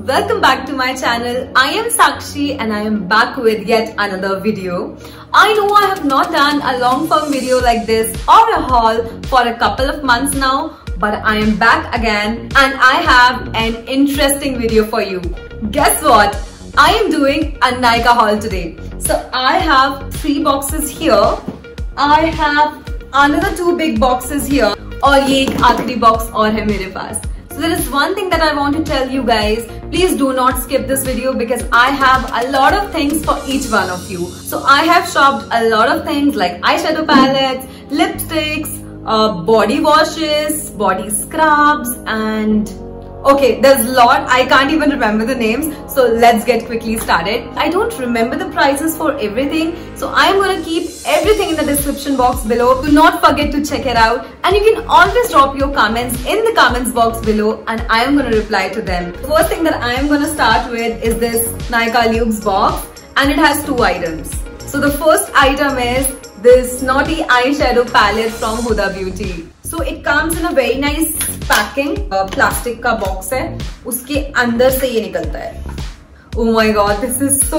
welcome back to my channel. I am Sakshi and I am back with yet another video. I know I have not done a long form video like this or a haul for a couple of months now, but I am back again and I have an interesting video for you. Guess what? I am doing a Nykaa haul today. So I have 3 boxes here. I have another 2 big boxes here. और ये एक आखिरी box और है मेरे पास. So there is one thing that I want to tell you guys. Please do not skip this video because I have a lot of things for each one of you. So I have shopped a lot of things like eyeshadow palettes, lipsticks, body washes, body scrubs, and okay, there's a lot. I can't even remember the names. So let's get quickly started. I don't remember the prices for everything. So I'm going to keep everything in the description box below. Do not forget to check it out. And you can always drop your comments in the comments box below and I am going to reply to them. The first thing that I am going to start with is this Nykaa Lubes box. And it has 2 items. So the first item is this Naughty eyeshadow palette from Huda Beauty. So it comes in a very nice packing plastic का box है, उसके अंदर से ये निकलता है. Oh my god, this is so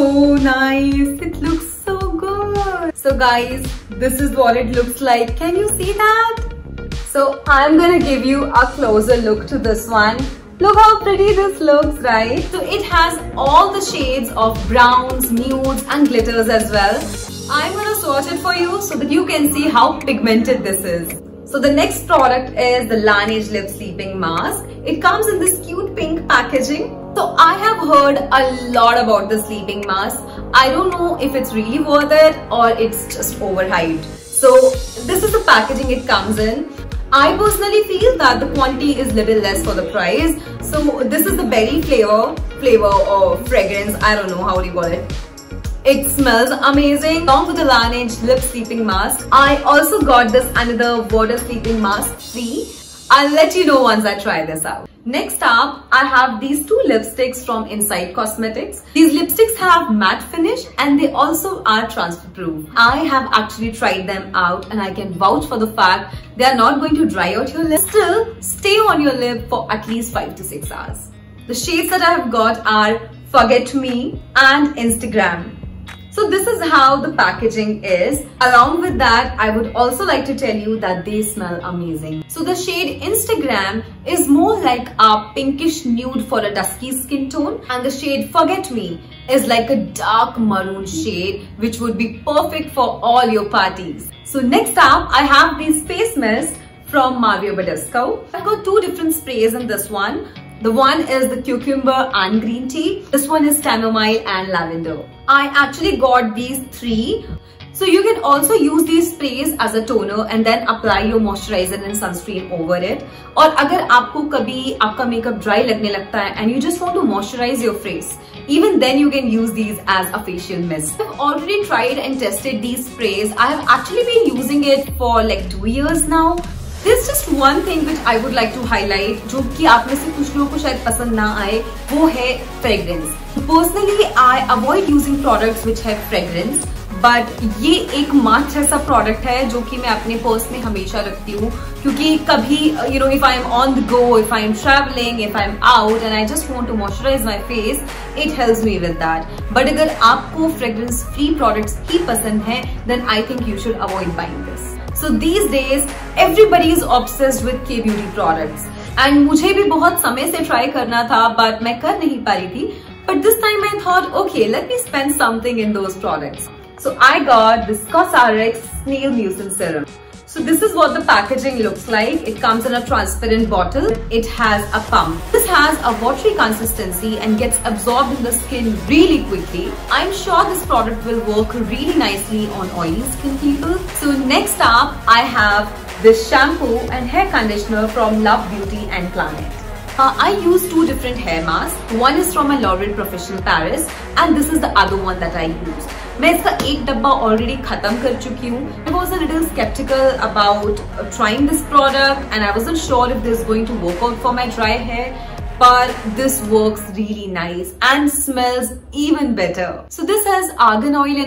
nice. It looks so good. So guys, this is what it looks like. Can you see that? So I'm gonna give you a closer look to this one. Look how pretty this looks, right? So it has all the shades of browns, nudes and glitters as well. I'm gonna swatch it for you so that you can see how pigmented this is. So the next product is the Laneige Lip Sleeping Mask. It comes in this cute pink packaging. So I have heard a lot about the sleeping mask. I don't know if it's really worth it or it's just overhyped. So this is the packaging it comes in. I personally feel that the quantity is little less for the price. So this is the berry flavor or fragrance. I don't know how do you call it. It smells amazing. Along with the Laneige Lip Sleeping Mask, I also got this another water sleeping mask free. I'll let you know once I try this out. Next up, I have these 2 lipsticks from Inside Cosmetics. These lipsticks have matte finish and they also are transfer proof. I have actually tried them out and I can vouch for the fact they are not going to dry out your lips. Still, stay on your lip for at least 5 to 6 hours. The shades that I have got are Forget Me and Instagram. So this is how the packaging is. Along with that, I would also like to tell you that they smell amazing. So the shade Instagram is more like a pinkish nude for a dusky skin tone, and the shade Forget Me is like a dark maroon shade which would be perfect for all your parties. So next up, I have these face mist from Mario Badescu. I've got 2 different sprays in this one. The one is the cucumber and green tea. This one is chamomile and lavender. I actually got these 3. So you can also use these sprays as a toner and then apply your moisturizer and sunscreen over it. और अगर आपको कभी आपका makeup dry लगने लगता है and you just want to moisturize your face, even then you can use these as a facial mist. I've already tried and tested these sprays. I have actually been using it for like 2 years now. There's just one thing which I would like to highlight, जो कि आप में से कुछ लोगों को शायद पसंद ना आए, वो है fragrance. Personally, I avoid using products which have fragrance, but ये एक मात्र ऐसा product है जो कि मैं अपने पर्स में हमेशा रखती हूँ, क्योंकि कभी if I'm on the go, if I'm traveling, if I'm out and I just want to moisturize my face, it helps me with that. But अगर आपको fragrance free products ही पसंद है, then I think you should avoid buying this. So these days, everybody is obsessed with K-beauty products. And मुझे भी बहुत समय से try करना था, but मैं कर नहीं पा रही थी. But this time I thought, okay, let me spend something in those products. So I got this Cosrx Snail Mucin Serum. So this is what the packaging looks like. It comes in a transparent bottle. It has a pump. This has a watery consistency and gets absorbed in the skin really quickly. I'm sure this product will work really nicely on oily skin people. So next up, I have this shampoo and hair conditioner from Love Beauty and Planet. I use 2 different hair masks. One is from my L'Oreal Professional Paris and this is the other one that I use. मैं इसका 1 डब्बा already खत्म कर चुकी हूँ. I was a little skeptical about trying this product and I wasn't sure if this is going to work out for my dry hair. But this works really nice and smells even better. So this has argan oil in it,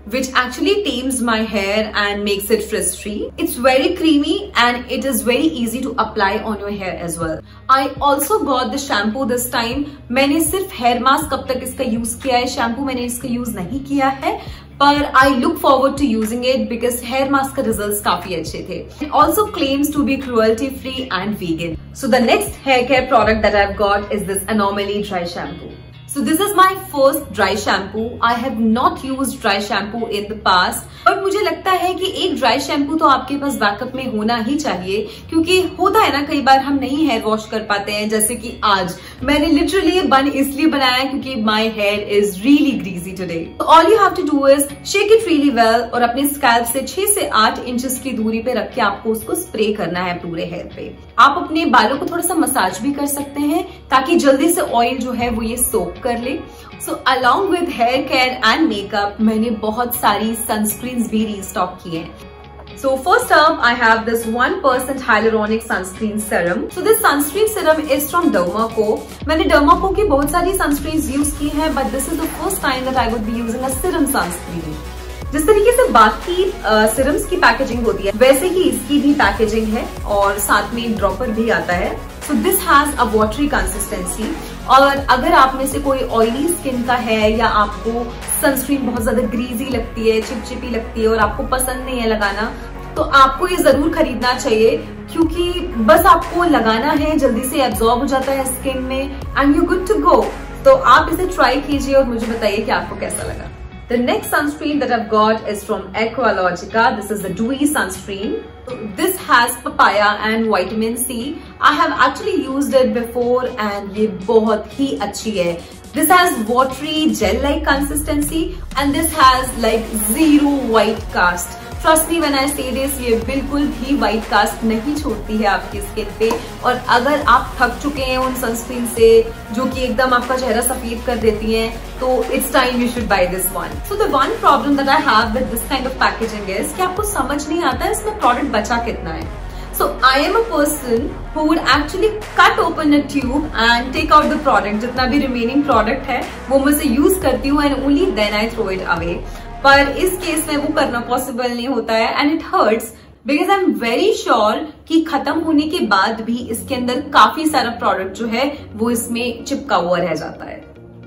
which actually tames my hair and makes it frizz free. It's very creamy and it is very easy to apply on your hair as well. I also got the shampoo this time. मैंने सिर्फ hair mask अब तक इसका use किया है, shampoo मैंने इसका use नहीं किया है, पर I look forward to using it because hair mask का रिजल्ट्स काफी अच्छे थे. It also claims to be cruelty free and vegan. So the next hair care product that I've got is this Anomaly dry shampoo. So this is my first dry shampoo. I have not used dry shampoo in the past. But मुझे लगता है कि एक dry shampoo तो आपके पास backup में होना ही चाहिए, क्योंकि होता है ना कई बार हम नहीं हेयर वॉश कर पाते हैं. जैसे कि आज मैंने लिटरली ये बन इसलिए बनाया क्योंकि my hair is really greasy today. All you have to do is shake it really well और अपने स्कैल्प से 6 से 8 इंचेस की दूरी पे रख के आपको उसको स्प्रे करना है पूरे हेयर पे. आप अपने बालों को थोड़ा सा मसाज भी कर सकते हैं ताकि जल्दी से ऑयल जो है वो ये सोक कर ले. So along with hair care and makeup, मैंने बहुत सारी sunscreens भी restock की हैं. So first up, I have this 1% hyaluronic sunscreen serum. So this sunscreen serum is from Dermaco. मैंने Dermaco की बहुत सारी sunscreens use की हैं, but this is the first time that I would be using a serum sunscreen. जिस तरीके से बाकी सिरम्स की पैकेजिंग होती है वैसे ही इसकी भी पैकेजिंग है और साथ में एक ड्रॉपर भी आता है. So this has a watery consistency. और अगर आप में से कोई ऑयली स्किन का है या आपको सनस्क्रीन बहुत ज्यादा ग्रीजी लगती है, चिपचिपी लगती है और आपको पसंद नहीं है लगाना, तो आपको ये जरूर खरीदना चाहिए, क्योंकि बस आपको लगाना है, जल्दी से एब्जॉर्ब हो जाता है स्किन में and you good to go. तो आप इसे ट्राई कीजिए और मुझे बताइए कि आपको कैसा लगा. The next sunscreen that I've got is from Aqualogica. This is the Dewy sunscreen. This has papaya and vitamin C. I have actually used it before and ये बहुत ही अच्छी है. This has watery gel-like consistency and this has like zero white cast. Trust me when I say this, ये बिल्कुल भी white cast नहीं छोड़ती है आपकी स्किन पे. और अगर आप थक चुके हैं उन सनस्क्रीन से जो कि एकदम आपका चेहरा सफेद कर देती हैं, तो it's time you should buy this one. So the one problem that I have with this kind of packaging is कि आपको समझ नहीं आता है इसमें प्रोडक्ट बचा कितना है. So I am a person who would actually cut open a tube and take out the product. जितना भी remaining product है वो मैं से यूज करती हूँ and only then I throw it away. पर इस केस में वो करना पॉसिबल नहीं होता है and it hurts because I'm very sure कि खत्म होने के बाद भी इसके अंदर काफी सारा प्रोडक्ट जो है वो इसमें चिपका हुआ रह जाता है.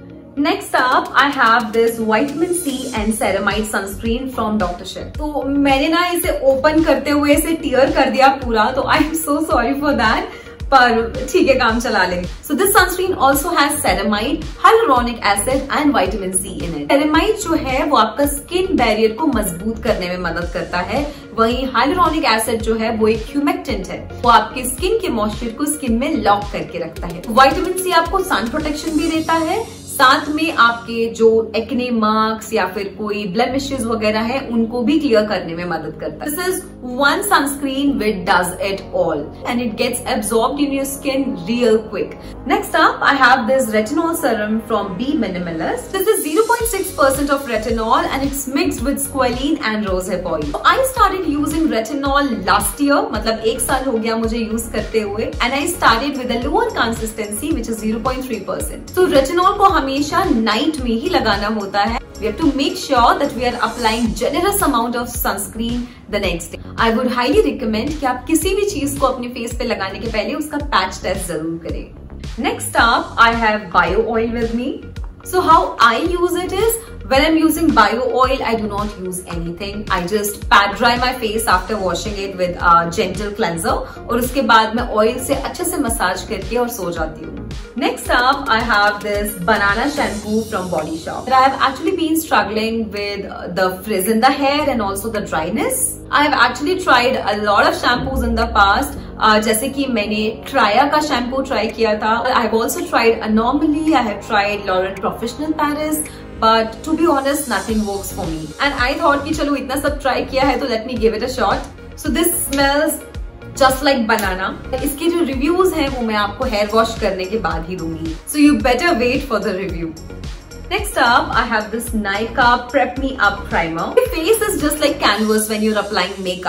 Next up, I have this vitamin C and ceramide sunscreen from Dr. Sheth. तो मैंने ना इसे ओपन करते हुए इसे टीयर कर दिया पूरा, तो I am so sorry for that. पर ठीक है, काम चला लेंगे. So this sunscreen also has ceramide, hyaluronic acid and vitamin C in it. Ceramide जो है वो आपका स्किन बैरियर को मजबूत करने में मदद करता है, वहीं हाइलुरोनिक एसिड जो है वो एक ह्यूमेक्टेंट है, वो आपके स्किन के मॉइस्चर को स्किन में लॉक करके रखता है. विटामिन सी आपको सन प्रोटेक्शन भी देता है, साथ में आपके जो एक्ने मार्क्स या फिर कोई ब्लेमिशेस वगैरह है उनको भी क्लियर करने में मदद करता है. This is one sunscreen which does it all and it gets absorbed in your skin real quick. Next up I have this retinol serum from B minimalist. This is 0.6% of retinol and it's mixed with squalene and rosehip oil. I started using retinol last year, मतलब 1 साल हो गया मुझे use करते हुए, and I started with a lower consistency which is 0.3%. तो retinol को हमेशा नाइट में ही लगाना होता है. We have to make sure that we are applying generous amount of sunscreen the next day. I would highly recommend कि आप किसी भी चीज को अपने फेस पे लगाने के पहले उसका पैच टेस्ट जरूर करें. Next up, I have bio oil with me. So how I use it is, when I'm using bio oil, I do not use anything. I just pat dry my face after washing it with a gentle cleanser और उसके बाद मैं oil से अच्छे से massage करके और सो जाती हूँ. Next up, I have this banana shampoo from Body Shop. I have actually been struggling with the frizz in the hair and also the dryness. I have actually tried a lot of shampoos in the past. जैसे कि मैंने ट्राया का shampoo try किया था. I have also tried Anomaly. I have tried L'Oreal Professional Paris. But to be honest, nothing works for me. And I thought कि चलो इतना सब ट्राई किया है तो let me give it a shot. So this smells just like banana. इसके जो reviews हैं वो मैं आपको हेयर वॉश करने के बाद ही दूंगी. So you better wait for the review. Next up, I have this Nykaa Prep Me Up Primer. Your face is just like canvas when you're applying makeup.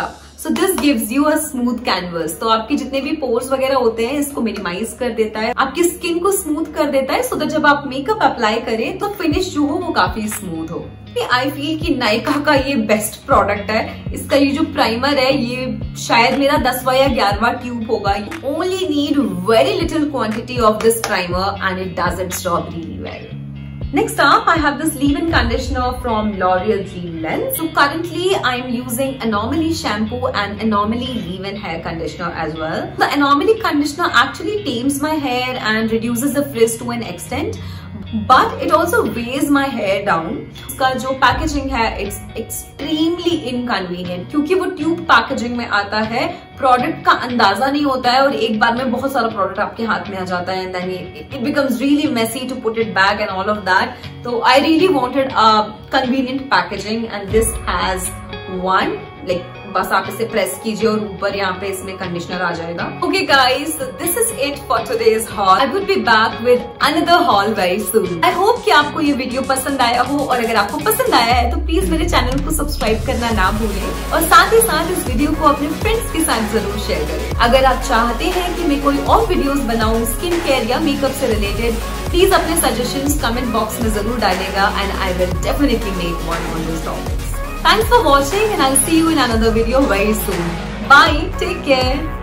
So this gives you a smooth canvas. तो आपके जितने भी pores वगैरह होते हैं इसको minimise कर देता है, आपकी स्किन को स्मूथ कर देता है, सो दैट जब आप मेकअप अप्लाई करें तो फिनिश जो हो वो काफी स्मूथ हो। आई फील कि नायका का ये बेस्ट प्रोडक्ट है। इसका ये जो प्राइमर है ये शायद मेरा 10वां या 11वां ट्यूब होगा। You only need very little quantity of this primer and it does its job really well. Next up, I have this leave-in conditioner from L'Oreal Dreamlens. So currently, I am using Anomaly shampoo and Anomaly leave-in hair conditioner as well. The Anomaly conditioner actually tames my hair and reduces the frizz to an extent, but it also weighs my hair down. इसका जो packaging है it's extremely inconvenient क्योंकि वो tube packaging में आता है, product का अंदाजा नहीं होता है और एक बार में बहुत सारा प्रोडक्ट आपके हाथ में आ जाता है and then it becomes really messy to put it back and all of that. तो I really wanted a convenient packaging and this has one, like बस आप इसे प्रेस कीजिए और ऊपर यहाँ पे इसमें कंडीशनर आ जाएगा। Okay guys, this is it for today's haul. I would be back with another haul very soon. I hope कि आपको ये वीडियो पसंद आया हो और अगर आपको पसंद आया है तो प्लीज मेरे चैनल को सब्सक्राइब करना ना भूलें और साथ ही साथ इस वीडियो को अपने फ्रेंड्स के साथ जरूर शेयर करें। अगर आप चाहते हैं कि मैं कोई और वीडियोस बनाऊं स्किन केयर या मेकअप से रिलेटेड, प्लीज अपने सजेशंस कमेंट बॉक्स में जरूर डालेगा and I will definitely make one on this topics. Thanks for watching and I'll see you in another video very soon. Bye. Take care.